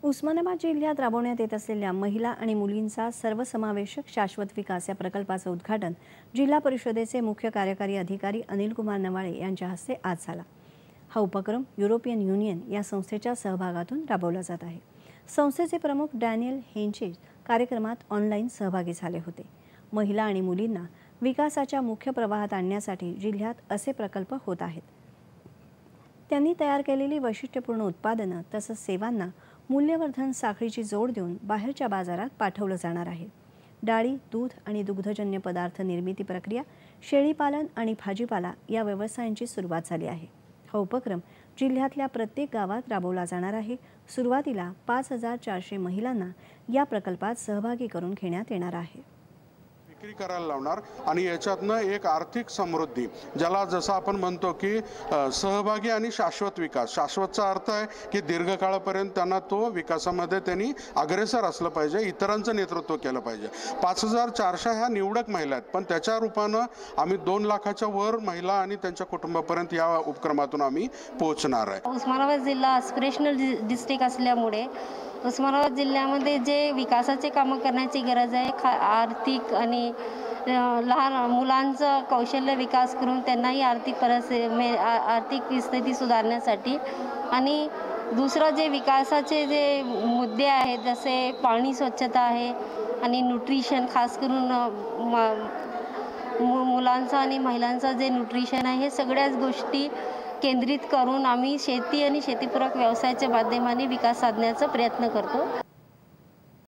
उस्मानाबाद जिल्ह्यात राबवण्यात येत असलेल्या महिला आणि मुलींचा सर्वसमावेशक शाश्वत विकास या प्रकल्पाचं उद्घाटन जिल्हा परिषदेचे मुख्य कार्यकारी अधिकारी अनिल कुमार नवाळे यांच्या हस्ते आज झाला। हा उपक्रम युरोपियन युनियन या संस्थेच्या सहभागातून राबवला जात आहे। संस्थेचे प्रमुख डॅनियल हेंचेज कार्यक्रमात ऑनलाईन सहभागी झाले होते। महिला आणि मुलींना विकासाच्या मुख्य प्रवाहात आणण्यासाठी जिल्ह्यात असे प्रकल्प होत आहेत। त्यांनी तयार केलेली वैशिष्ट्यपूर्ण उत्पादनं तसंच सेवांना मूल्यवर्धन साखळीची जोड देऊन बाहेरच्या बाजारात पाठवलं जाणार आहे। डाळी, दूध आणि दुग्धजन्य पदार्थ निर्मिती प्रक्रिया, शेळीपालन आणि भाजीपाला या व्यवसायांची सुरुवात झाली आहे। हा उपक्रम जिल्ह्यातल्या प्रत्येक गावात राबवला जाणार आहे। सुरुवातीला 5400 महिलांना या प्रकल्पात सहभागी करून घेण्यात येणार आहे। विक्री करायला लावणार आणि याच्यातनं एक आर्थिक समृद्धी, ज्याला जसं आपण म्हणतो की सहभागी आणि शाश्वत विकास। शाश्वतचा अर्थ आहे की दीर्घकाळापर्यंत त्यांना तो विकासामध्ये त्यांनी अग्रेसर असलं पाहिजे, इतरांचं नेतृत्व केलं पाहिजे। 5400 ह्या निवडक महिला आहेत, पण त्याच्या रूपानं आम्ही 2 लाखाच्या वर महिला आणि त्यांच्या कुटुंबापर्यंत या उपक्रमातून आम्ही पोहोचणार आहे। उस्मानाबाद जिल्हा ॲस्पिरेशनल डिस्ट्रिक्ट असल्यामुळे उस्मानाबाद जिल्ह्यामध्ये जे विकासाचे कामं करण्याची गरज आहे, आर्थिक आणि लहान मुलांचं कौशल्य विकास करून त्यांनाही आर्थिक स्थिती सुधारण्यासाठी आणि दुसरं जे विकासाचे जे मुद्दे आहेत, जसे पाणी स्वच्छता आहे आणि न्यूट्रिशन, खास करून मुलांचं आणि महिलांचं जे न्यूट्रिशन आहे, हे सगळ्याच गोष्टी केंद्रित करून आम्ही शेती आणि शेतीपूरक व्यवसायाच्या माध्यमाने विकास साधण्याचा प्रयत्न करतो।